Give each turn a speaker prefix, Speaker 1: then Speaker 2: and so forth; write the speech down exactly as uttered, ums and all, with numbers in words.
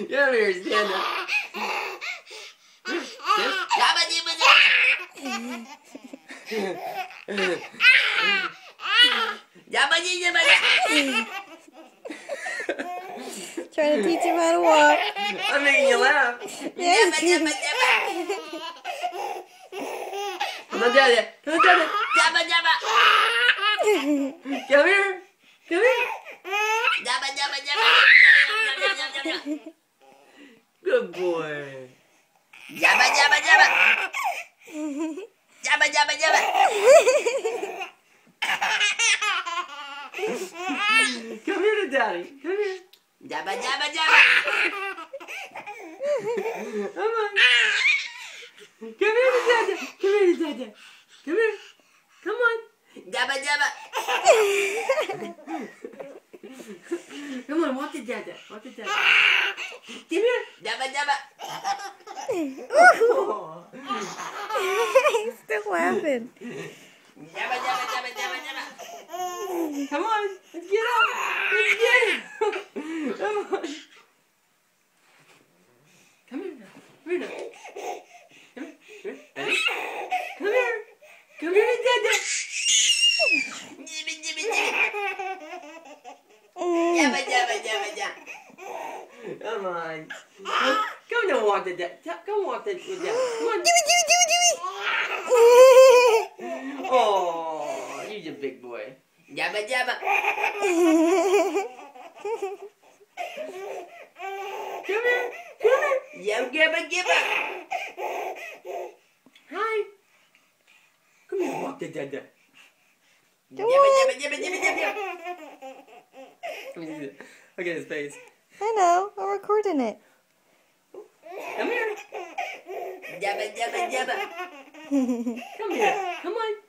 Speaker 1: Come here, stand up. Jabba jibba jabba. Jabba jibba jabba.
Speaker 2: Trying to teach him how to walk.
Speaker 1: I'm making you laugh.
Speaker 2: Yes.
Speaker 1: Jabba jabba jabba. Come on, Daddy. Come on, Daddy. Jabba jabba. Come here. Come here. Jabba jabba jabba. Jabba, jabba, jabba. Good boy. Jabba jabba jabba. Jabba jabba jabba. Come here to Daddy. Come here. Jabba jabba jabba. Come on. Come here to Dada. Come here to Dada. Come here. Come on. Jabba jabba. Come on, walk to Dada. Walk to Dada. Come here. Jabba jabba. Oh.
Speaker 2: He's still laughing.
Speaker 1: Jabba jabba jabba jabba jabba. Come on. Let's get up. Let's get up. Come on. Come here now. Come here now. Come here. Ready? Come here. Come here to Dada. Jibby, jibby, jibby. Jabba, jabba, jabba, jabba. Come on. Come on, walk the Dada. Come walk the Dada. Come on.
Speaker 2: Jimmy, Jimmy, Jimmy, Jimmy.
Speaker 1: Oh, you're a big boy. Jabba, jabba. Come here. Come here. Yum, gabba, gabba. Hi. Come here, walk the Dada.
Speaker 2: Come
Speaker 1: Jabba,
Speaker 2: on.
Speaker 1: jabba, jabba, jabba, jabba. Let me see it. Look at his face.
Speaker 2: I know. I'm recording it.
Speaker 1: Come here. Jabba, jabba, jabba. Come here. Come on.